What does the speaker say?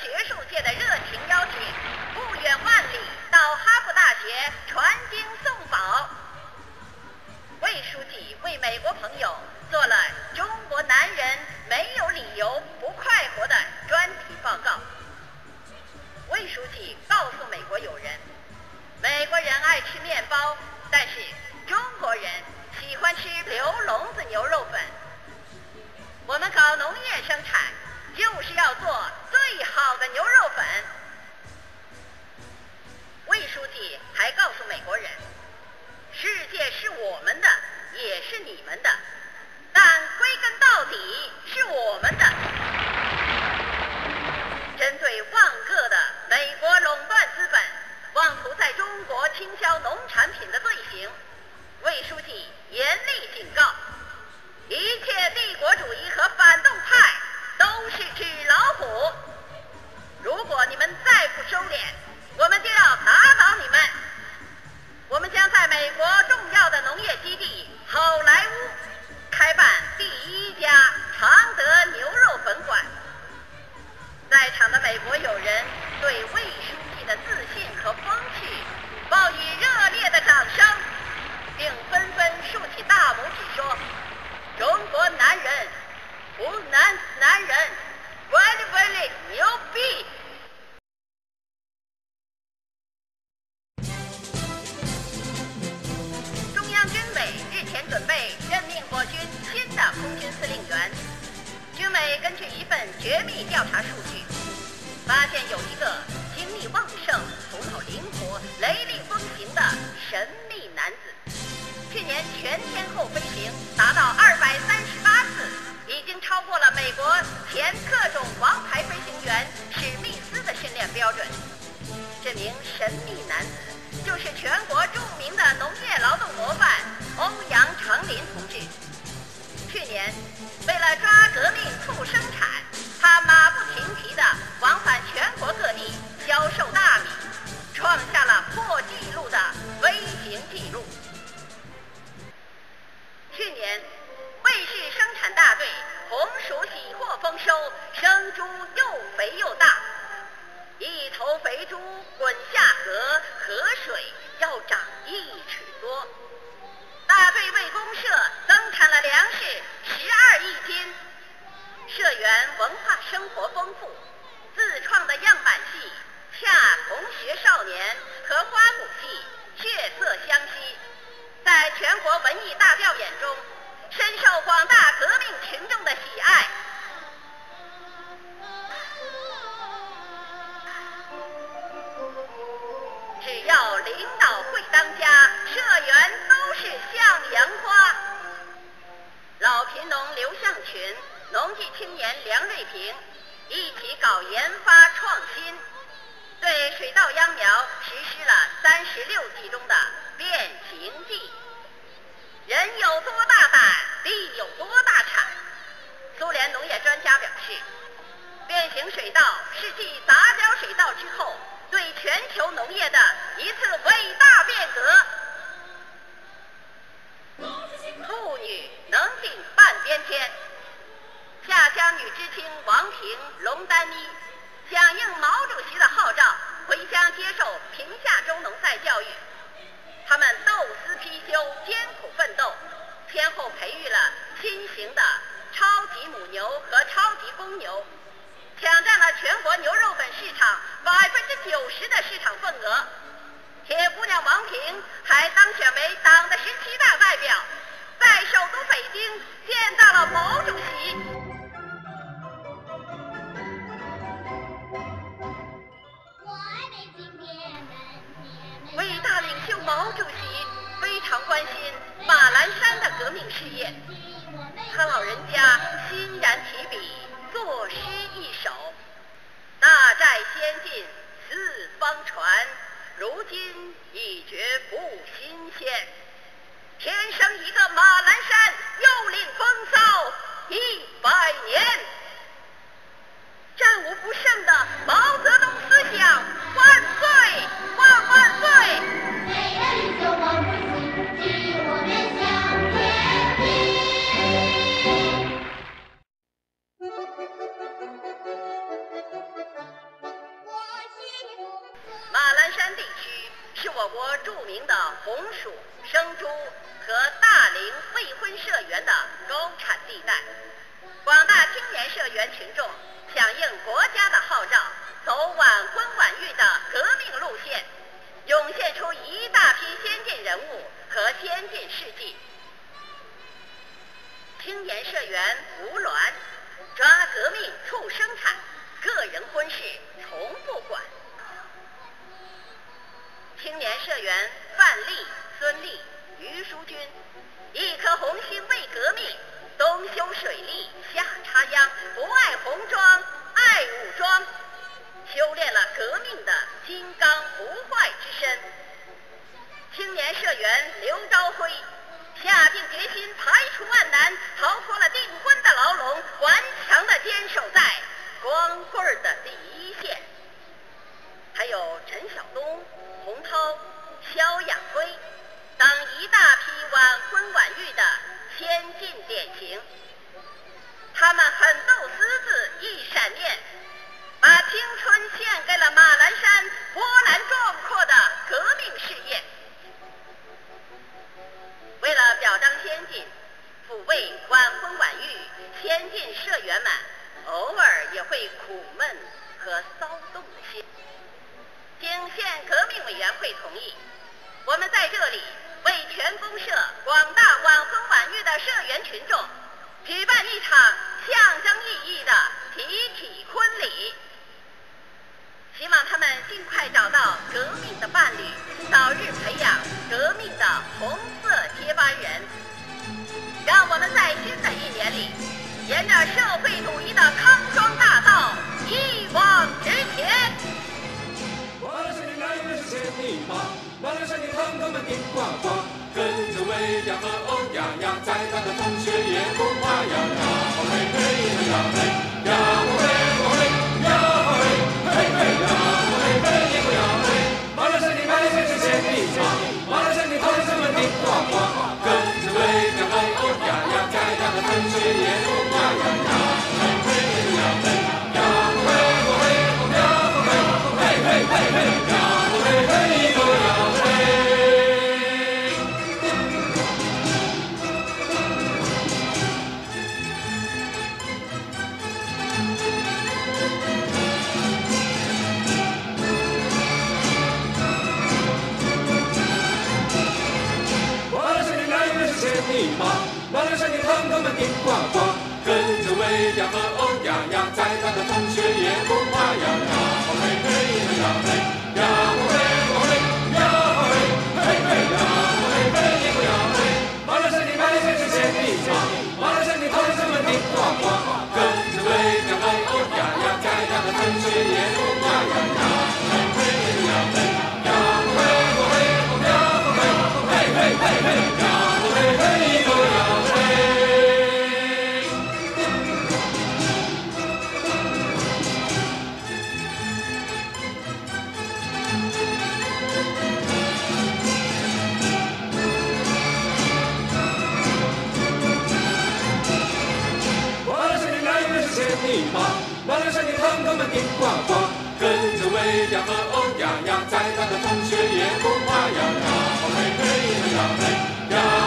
学术界的热情邀请，不远万里到哈佛大学传经送宝。魏书记为美国朋友做了《中国男人没有理由不快活》的专题报告。魏书记告诉美国友人，美国人爱吃面包，但是中国人喜欢吃刘笼子牛肉粉。我们搞农业生产，就是要做最好的牛肉粉。魏书记还告诉美国人，世界是我们的，也是你们的，但归根到底是我们的。针对万恶的美国垄断资本妄图在中国倾销农产品的罪行，魏书记严厉警告，一切帝国主义和反动派都是纸老虎，如果你们再不收敛，我们就要打倒你们。我们将在美国重要的农业基地好莱坞开办第一家常德牛肉粉馆。在场的美国友人对魏书记的自信和风趣报以热烈的掌声，并纷纷竖起大拇指说，中国男人，湖南男人 very very 牛逼。中央军委日前准备任命我军新的空军司令员。军委根据一份绝密调查数据，发现有一个精力旺盛、头脑灵活、雷厉风行的神秘男子。去年全天候飞行达到238次，已经超过了美国前特种王牌飞行员史密斯的训练标准。这名神秘男子就是全国著名的农业劳动模范欧阳成林同志。去年，为了抓革命促生产，他马不停蹄地往返全国各地销售大米，创下了破纪录的飞行记录。去年，卫氏生产大队红薯喜获丰收，生猪又肥又大，一头肥猪滚下河，河水要涨1尺多。大队为公社增产了粮食12亿斤。社员文化生活丰富，自创的样板戏《恰同学少年》和花鼓戏《血色相惜》，在全国文艺大调演中深受广大革命群众的喜爱。只要领导会当家，社员都是向阳花。老贫农刘向群、农技青年梁瑞平一起搞研发创新，对水稻秧苗实施了36计中的变形计。人有多大胆，地有多大产。苏联农业专家表示，变形水稻是继杂交水稻之后对全球农业的一次伟大变革。妇女能顶半边天。下乡女知青王平、龙丹妮响应毛主席的号召，回乡接受贫下中农再教育。他们斗私批修，艰苦奋斗，先后培育了新型的超级母牛和超级公牛，抢占了全国牛肉粉市场90%的市场份额。铁姑娘王平还当选为党的17大代表，在首都北京见到了毛主席。伟大领袖毛主席非常关心马栏山的革命事业，他老人家欣然提笔作诗一首：大寨先进四方传，如今已觉不新鲜。天生一个马栏山，又领风骚100年。战无不胜的毛泽东思想，万岁万万岁！伟大领袖毛主席，敬我们向前拼。 是我国著名的红薯、生猪和大龄未婚社员的高产地带。广大青年社员群众响应国家的号召，走晚婚晚育的革命路线，涌现出一大批先进人物和先进事迹。青年社员吴鸾抓革命促生产，个人婚事从不管。青年社员范丽、孙立、于淑君，一颗红心为革命，东修水利，夏插秧，不爱红装，爱武装，修炼了革命的金刚不坏之身。青年社员刘朝辉下定决心排除万难，逃脱了订婚的牢笼，顽强地坚守在光棍的第一线。还有陈晓东、洪涛、肖亚辉等一大批晚婚晚育的先进典型。他们狠斗私自一闪念，把青春献给了马栏山波澜壮阔的革命事业。为了表彰先进，抚慰晚婚晚育先进社员们偶尔也会苦闷和骚动的心。经县革命委员会同意，我们在这里为全公社广大晚婚晚育的社员群众举办一场象征意义的集体婚礼，希望他们尽快找到革命的伴侣，早日培养革命的红色接班人。让我们在新的一年里，沿着社会主义的康庄大道一往直前。 马栏山的男人是千里马，马栏山的堂哥们顶呱呱，跟着魏亚和欧亚亚，再大的同学也不怕呀呀吼嘿嘿呀嘿呀吼嘿吼嘿呀吼嘿嘿嘿呀吼嘿嘿呀嘿。马栏山的男人是千里马，马栏山的堂哥们顶呱呱，跟着魏亚和欧亚亚，再大的同学也不怕呀呀嘿嘿呀嘿呀吼嘿吼嘿吼呀吼嘿嘿嘿嘿嘿呀吼嘿嘿哟呀嘿。马栏山的堂哥们顶呱呱，跟着魏亚和欧亚亚，再大的同学也不怕呀呀吼嘿嘿呀嘿呀吼嘿吼嘿呀吼嘿嘿嘿呀吼嘿嘿呀嘿。马栏山的男人是千里马，马栏山的堂哥们顶呱呱，跟着魏亚和欧亚亚，再大的同学也不怕呀呀嘿嘿呀嘿呀吼嘿吼嘿吼呀吼嘿吼嘿嘿嘿嘿呀吼嘿嘿哟呀。马栏山的堂哥们顶呱呱，跟着魏亚和欧亚亚，再大的同学也不怕呀呀吼嘿嘿呀嘿呀。